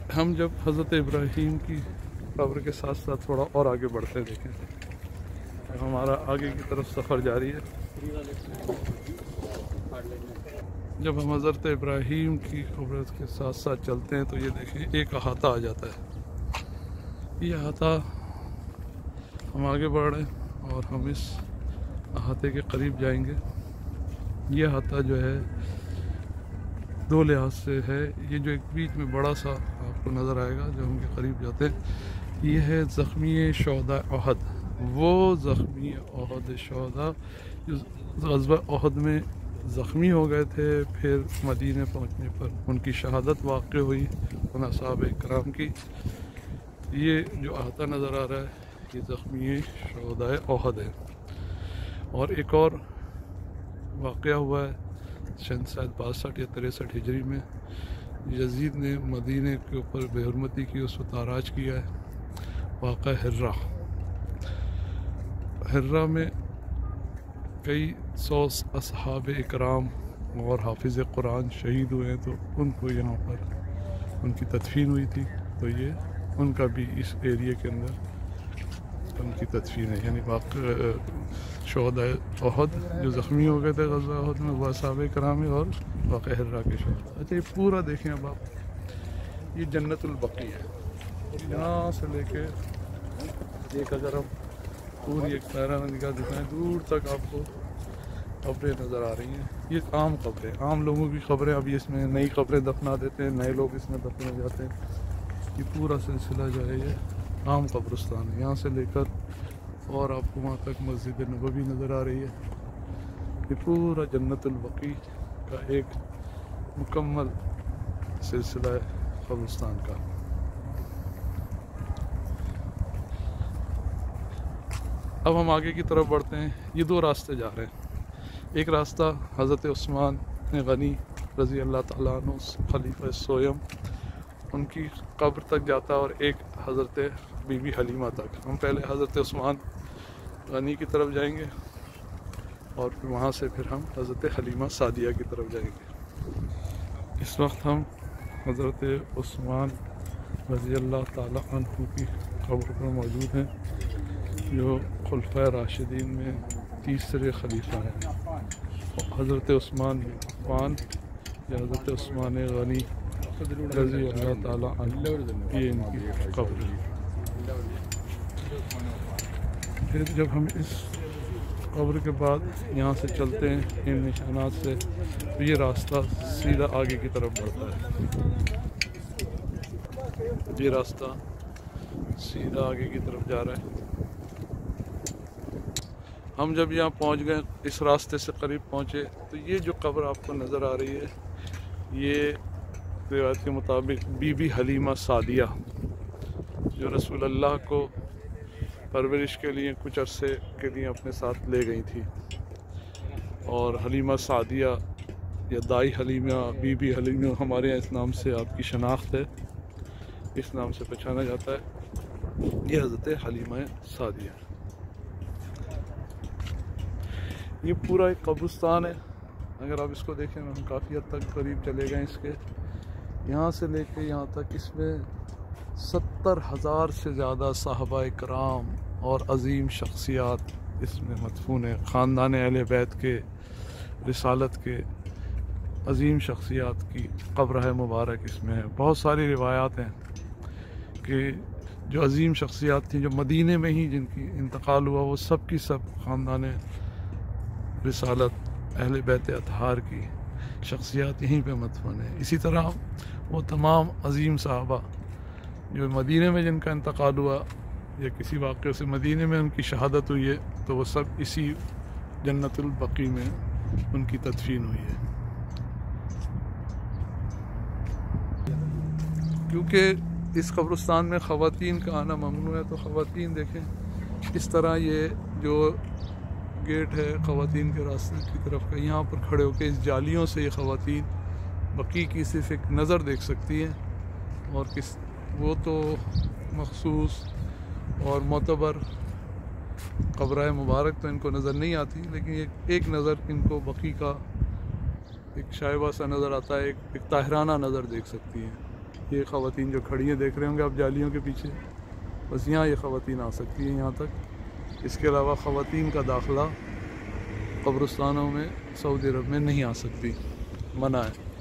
ہم جب حضرت ابراہیم کی قبر کے ساتھ ساتھ تھوڑا اور آگے بڑھتے دیکھیں، ہمارا آگے کی طرف سفر جاری ہے۔ جب ہم حضرت ابراہیم کی قبر کے ساتھ ساتھ چلتے ہیں تو یہ دیکھیں ایک احاطہ آ جاتا ہے۔ یہ احاطہ ہم آگے بڑھ رہے ہیں اور ہم اس احاطے کے قریب جائیں گے۔ یہ احاطہ جو ہے دو لحاظ سے ہے۔ یہ جو ایک بیچ میں بڑا سا آپ کو نظر آئے گا جو ہم کے قریب جاتے ہیں، یہ ہے زخمی شہداء احد۔ وہ زخمی احد شہداء جو غزوہ احد میں زخمی ہو گئے تھے، پھر مدینے پہنچنے پر ان کی شہادت واقع ہوئی ان اصحاب کرام کی۔ یہ جو احاطہ نظر آ رہا ہے یہ زخمی شہداء احد ہے۔ اور ایک اور واقعہ ہوا ہے شاید 62 یا 63 ہجری میں، یزید نے مدینے کے اوپر بے حرمتی کی، اس کو تاراج کیا ہے۔ واقعہ حرہ میں کئی 100 اصحاب اکرام اور حافظ قرآن شہید ہوئے ہیں، تو ان کو یہاں پر ان کی تدفین ہوئی تھی، تو یہ ان کا بھی اس ایریے کے اندر ان کی تدفین ہے۔ یعنی شہداء احد جو زخمی ہو گئے تھے غزوہ احد میں وہ اصحاب کرام ہیں، اور واقعہ حرہ کے شہداء۔ اچھا، یہ پورا دیکھیں اب آپ، یہ جنت البقیع ہے۔ یہاں سے لے کے ایک اگر ہم پوری ایک پیرا نگاہ دکھائیں، دور تک آپ کو قبریں نظر آ رہی ہیں۔ یہ عام قبریں، عام لوگوں کی قبریں، ابھی اس میں نئی قبریں دفنا دیتے ہیں، نئے لوگ اس میں دفن ہو جاتے ہیں۔ یہ پورا سلسلہ جو ہے یہ عام قبرستان ہے۔ یہاں سے لے کر اور آپ کو وہاں تک مسجد نبوی نظر آ رہی ہے۔ یہ پورا جنت البقیع کا ایک مکمل سلسلہ ہے قبرستان کا۔ اب ہم آگے کی طرف بڑھتے ہیں۔ یہ دو راستے جا رہے ہیں۔ ایک راستہ حضرت عثمان غنی رضی اللہ تعالیٰ عنہ خلیفہ سویم ان کی قبر تک جاتا ہے، اور ایک حضرت بی بی حلیمہ تک۔ ہم پہلے حضرت عثمان غنی کی طرف جائیں گے اور پھر وہاں سے پھر ہم حضرت حلیمہ سعدیہ کی طرف جائیں گے۔ اس وقت ہم حضرت عثمان رضی اللہ تعالیٰ عنہ کی قبر پر موجود ہیں، جو خلفائے راشدین میں تیسرے خلیفہ ہیں۔ حضرت عثمان عفان یا حضرت عثمان غنی رضی اللہ تعالیٰ عنہ، یہ ان کی قبر ہے۔ پھر جب ہم اس قبر کے بعد یہاں سے چلتے ہیں ان نشانات سے، تو یہ راستہ سیدھا آگے کی طرف بڑھتا ہے۔ یہ راستہ سیدھا آگے کی طرف جا رہا ہے۔ ہم جب یہاں پہنچ گئے، اس راستے سے قریب پہنچے، تو یہ جو قبر آپ کو نظر آ رہی ہے یہ روایت کے مطابق بی بی حلیمہ سعدیہ، جو رسول اللہ کو پرورش کے لیے کچھ عرصے کے لیے اپنے ساتھ لے گئی تھی۔ اور حلیمہ سعدیہ یا دائی حلیمہ، بی بی حلیمہ، ہمارے یہاں اس نام سے آپ کی شناخت ہے، اس نام سے پہچانا جاتا ہے۔ یہ حضرت حلیمہ سعدیہ۔ یہ پورا ایک قبرستان ہے۔ اگر آپ اس کو دیکھیں، ہم کافی حد تک قریب چلے گئے اس کے، یہاں سے لے کے یہاں تک اس میں 70,000 سے زیادہ صحابہ کرام اور عظیم شخصیات اس میں مدفون ہیں۔ خاندان اہل بیت کے، رسالت کے عظیم شخصیات کی قبر مبارک اس میں ہے۔ بہت ساری روایات ہیں کہ جو عظیم شخصیات تھیں جو مدینے میں ہی جن کی انتقال ہوا، وہ سب کی سب خاندان رسالت اہل بیت اطہار کی شخصیات یہیں پہ مدفون ہیں۔ اسی طرح وہ تمام عظیم صحابہ جو مدینے میں جن کا انتقال ہوا یا کسی واقعے سے مدینے میں ان کی شہادت ہوئی ہے، تو وہ سب اسی جنت البقیع میں ان کی تدفین ہوئی ہے۔ کیونکہ اس قبرستان میں خواتین کا آنا ممنوع ہے، تو خواتین دیکھیں اس طرح یہ جو گیٹ ہے خواتین کے راستے کی طرف کا، یہاں پر کھڑے ہو کے اس جالیوں سے یہ خواتین بقیع کی صرف ایک نظر دیکھ سکتی ہیں، اور وہ تو مخصوص اور معتبر قبرہ مبارک تو ان کو نظر نہیں آتی، لیکن ایک نظر ان کو بقیع کا ایک شائبہ سا نظر آتا ہے، ایک طاہرانہ نظر دیکھ سکتی ہیں۔ یہ خواتین جو کھڑی ہیں دیکھ رہے ہوں گے آپ جالیوں کے پیچھے، بس یہاں یہ خواتین آ سکتی ہیں یہاں تک، اس کے علاوہ خواتین کا داخلہ قبرستانوں میں سعودی عرب میں نہیں آ سکتی، منع ہے۔